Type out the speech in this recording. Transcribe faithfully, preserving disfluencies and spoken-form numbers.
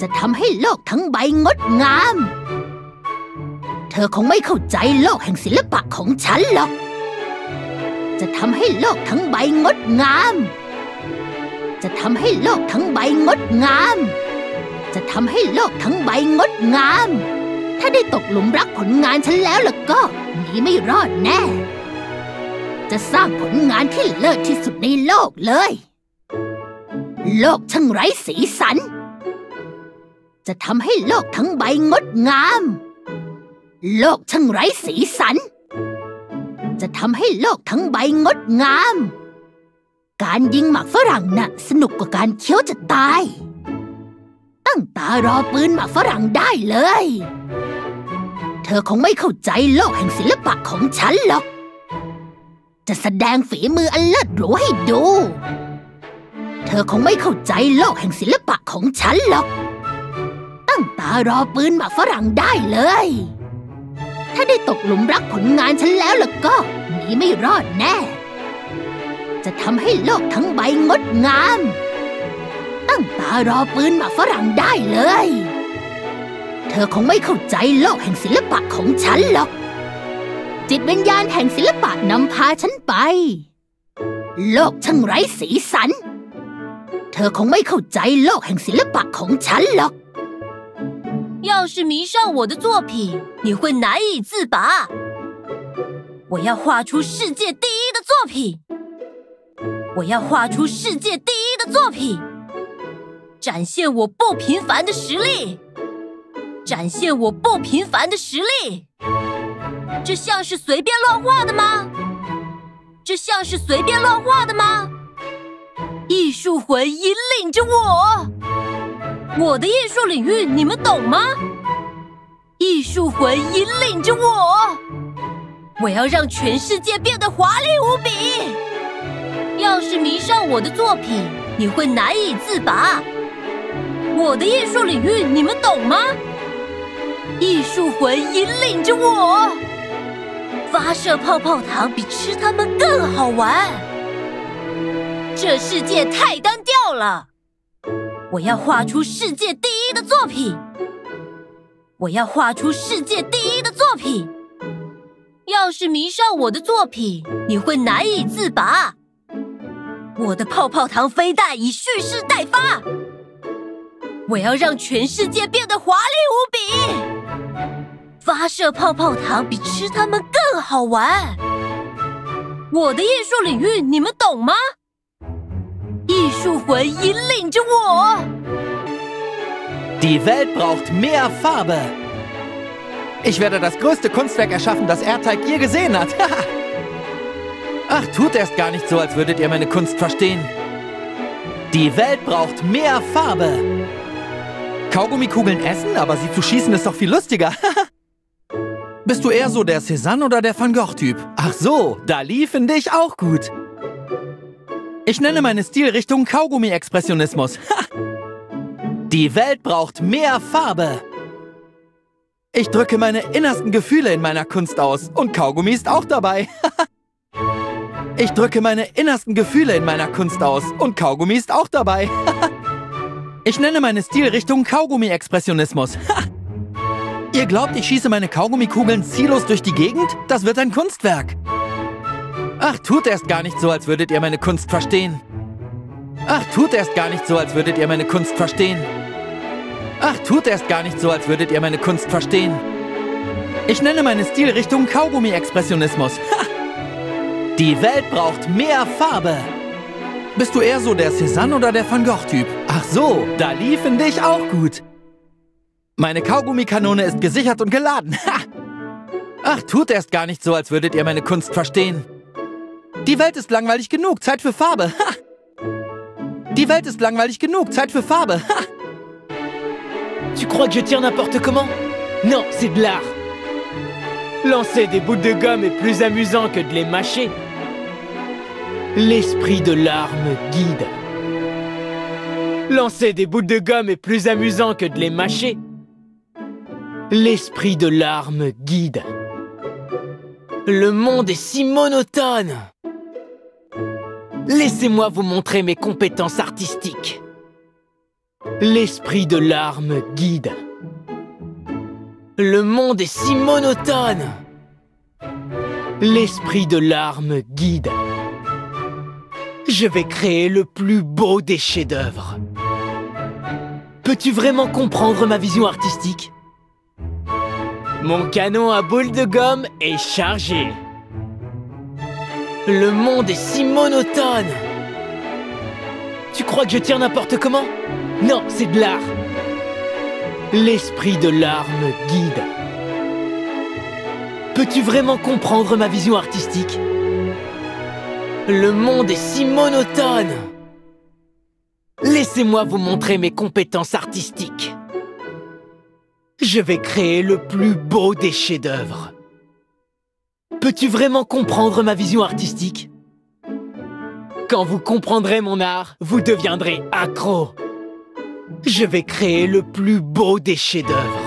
จะทำให้โลกทั้งใบงดงามเธอคงไม่เข้าใจโลกแห่งศิลปะของฉันหรอกจะทำให้โลกทั้งใบงดงามจะทำให้โลกทั้งใบงดงามจะทำให้โลกทั้งใบงดงามถ้าได้ตกหลุมรักผลงานฉันแล้วล่ะก็หนีไม่รอดแน่จะสร้างผลงานที่เลิศที่สุดในโลกเลยโลกช่างไร้สีสันจะทำให้โลกทั้งใบงดงามโลกช่างไร้สีสันจะทำให้โลกทั้งใบงดงามการยิงหมากฝรั่งน่ะสนุกกว่าการเคี้ยวจะตายตั้งตารอปืนหมากฝรั่งได้เลยเธอคงไม่เข้าใจโลกแห่งศิลปะของฉันหรอกจะแสดงฝีมืออันเลิศหรูให้ดูเธอคงไม่เข้าใจโลกแห่งศิลปะของฉันหรอกตั้งตารอปืนหมากฝรั่งได้เลยถ้าได้ตกหลุมรักผลงานฉันแล้วล่ะก็หนีไม่รอดแน่จะทำให้โลกทั้งใบงดงามตั้งตารอปืนหมากฝรั่งได้เลยเธอคงไม่เข้าใจโลกแห่งศิลปะของฉันหรอกจิตวิญญาณแห่งศิลปะนำพาฉันไปโลกช่างไร้สีสันเธอคงไม่เข้าใจโลกแห่งศิลปะของฉันหรอก要是迷上我的作品，你会难以自拔。我要画出世界第一的作品，我要画出世界第一的作品，展现我不平凡的实力，展现我不平凡的实力。这像是随便乱画的吗？这像是随便乱画的吗？艺术魂引领着我。我的艺术领域你们懂吗？艺术魂引领着我，我要让全世界变得华丽无比。要是迷上我的作品，你会难以自拔。我的艺术领域你们懂吗？艺术魂引领着我，发射泡泡糖比吃它们更好玩。这世界太单调了。我要画出世界第一的作品，我要画出世界第一的作品。要是迷上我的作品，你会难以自拔。我的泡泡糖飞弹已蓄势待发，我要让全世界变得华丽无比。发射泡泡糖比吃它们更好玩。我的艺术领域你们懂吗？艺术魂引领着我。 Die Welt braucht mehr Farbe. Ich werde das größte Kunstwerk erschaffen, das AirTag je gesehen hat. Ach, tut erst gar nicht so, als würdet ihr meine Kunst verstehen. Die Welt braucht mehr Farbe. Kaugummikugeln essen, aber sie zu schießen ist doch viel lustiger. Bist du eher so der Cézanne oder der Van Gogh-Typ? Ach so, Dali finde ich auch gut. Ich nenne meine Stilrichtung Kaugummi-Expressionismus. Die Welt braucht mehr Farbe. Ich drücke meine innersten Gefühle in meiner Kunst aus und Kaugummi ist auch dabei. Ich drücke meine innersten Gefühle in meiner Kunst aus und Kaugummi ist auch dabei. Ich nenne meine Stilrichtung Kaugummi-Expressionismus. Ihr glaubt, ich schieße meine Kaugummikugeln ziellos durch die Gegend? Das wird ein Kunstwerk. Ach, tut erst gar nicht so, als würdet ihr meine Kunst verstehen. Ach, tut erst gar nicht so, als würdet ihr meine Kunst verstehen. Ach, tut erst gar nicht so, als würdet ihr meine Kunst verstehen. Ich nenne meine Stilrichtung Kaugummi-Expressionismus. Die Welt braucht mehr Farbe. Bist du eher so der Cézanne oder der Van Gogh-Typ? Ach so, Dali finde ich auch gut. Meine Kaugummikanone ist gesichert und geladen. Ach, tut erst gar nicht so, als würdet ihr meine Kunst verstehen. Die Welt ist langweilig genug, Zeit für Farbe. Die Welt ist langweilig genug, Zeit für Farbe. Tu crois que je tire n'importe comment? Non, c'est de l'art. Lancer des bouts de gomme est plus amusant que de les mâcher. L'esprit de l'art me guide. Lancer des bouts de gomme est plus amusant que de les mâcher. L'esprit de l'art me guide. Le monde est si monotone. Laissez-moi vous montrer mes compétences artistiques. L'esprit de l'art me guide. Le monde est si monotone. L'esprit de l'art me guide. Je vais créer le plus beau des chefs-d'œuvre. Peux-tu vraiment comprendre ma vision artistique? Mon canon à boule de gomme est chargé. Le monde est si monotone. Tu crois que je tire n'importe comment? Non, c'est de l'art. L'esprit de l'art me guide. Peux-tu vraiment comprendre ma vision artistique? Le monde est si monotone. Laissez-moi vous montrer mes compétences artistiques. Je vais créer le plus beau des chefs-d'œuvre. Peux-tu vraiment comprendre ma vision artistique? Quand vous comprendrez mon art, vous deviendrez accro. Je vais créer le plus beau des chefs-d'œuvre.